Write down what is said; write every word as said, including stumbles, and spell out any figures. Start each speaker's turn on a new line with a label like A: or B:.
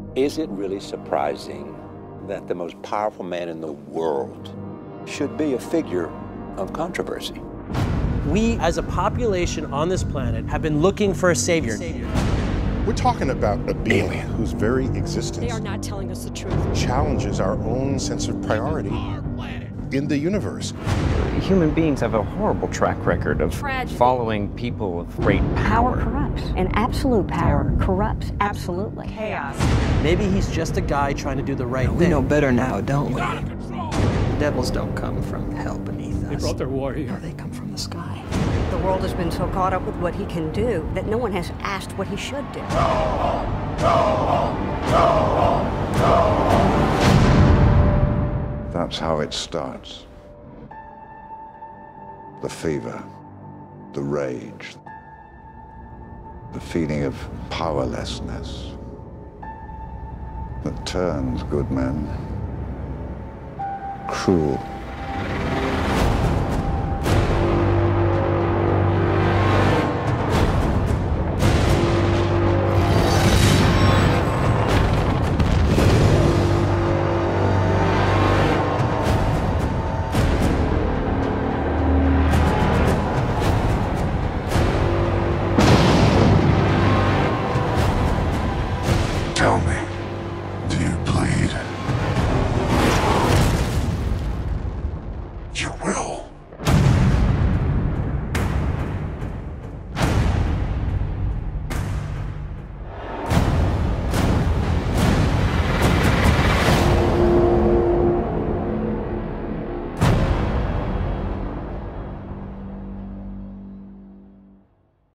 A: Is it really surprising that the most powerful man in the world should be a figure of controversy?
B: We, as a population on this planet, have been looking for a savior.
C: We're talking about a being whose very existence
D: They are not telling us the truth.
C: challenges our own sense of priority in the universe.
E: Human beings have a horrible track record of
D: Tragedy.
E: following people with great
F: Power
E: power.
F: corrupts, and absolute power corrupts absolutely.
D: Chaos.
B: Maybe he's just a guy trying to do the right
G: We
B: thing.
G: know better now, don't we? The devils don't come from hell beneath us.
H: They brought their war here.
G: No, they come from the sky.
F: The world has been so caught up with what he can do that no one has asked what he should do.
I: That's how it starts. The fever, the rage, the feeling of powerlessness that turns good men cruel. Tell me, do you bleed? You will.